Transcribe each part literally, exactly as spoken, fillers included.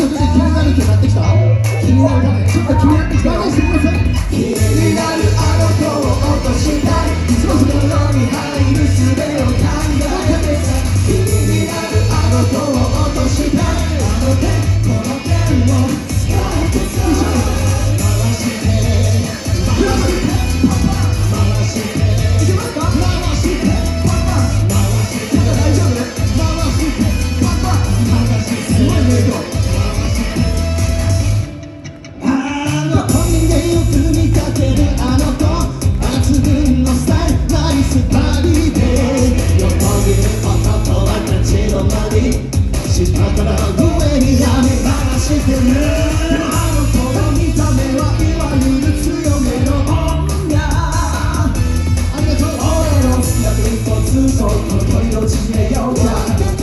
ちょっと気になる気になってきた。気になるね。ちょっと気になってきた。我慢してください。気になるあの子を落としたい。いつもそのに入る術を考えてさ。気になるあの子を落としたい。あの手この手を使ってさ。回して回してパパ回していけますか。回してパパ回して大丈夫。回してパパ回してすごいね。あの子人間を踏みかけるあの子抜群のスタイルナイスバディで横切る男は立ち止まり下から上にやめ回してる。でもあの子の見た目はいわゆる強めの女。ありがとう。俺の好きな一歩ずつこの距離を縮めようか。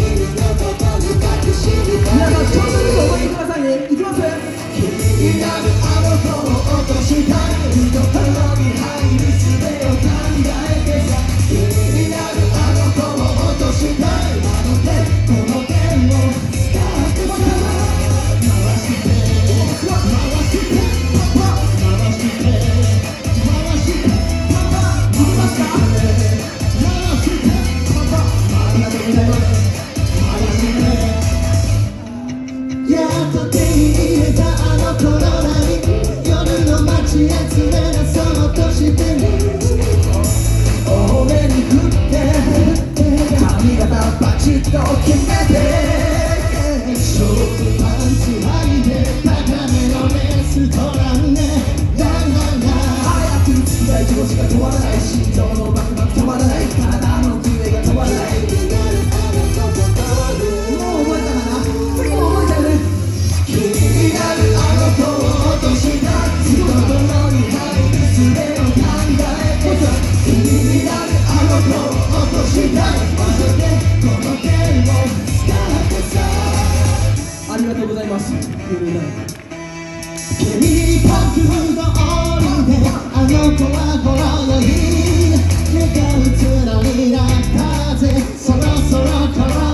皆さんちょっとずつ覚えてくださいね。いきます。気になるあの子を落としたい。懐に入る術を考えてさ。気になるあの子を落としたい。あの手この手を使ってさ。回して回してパパ回して回してパパいきますか。回してパパありがとうございます。回してやっと手に入れたあの子のライン。夜の街へ連れ出そうとしてる。多めに振って髪型バチッと決めてショートパンツ履いて高めのレストランでランランラン早く付き合い気持ちが止まらない。心臓のバクバク止まらない。体の震えが止まらない。もう覚えたかな。次も覚えたよね。気になるあの子を落としたい。人とに入る術を考えてさ。気になるあの子を落としたい。そしてこの手を使ってさ。ありがとうございます。君僕の檻であの子はほろ酔い。向かうつらになったぜ。そろそろ来ない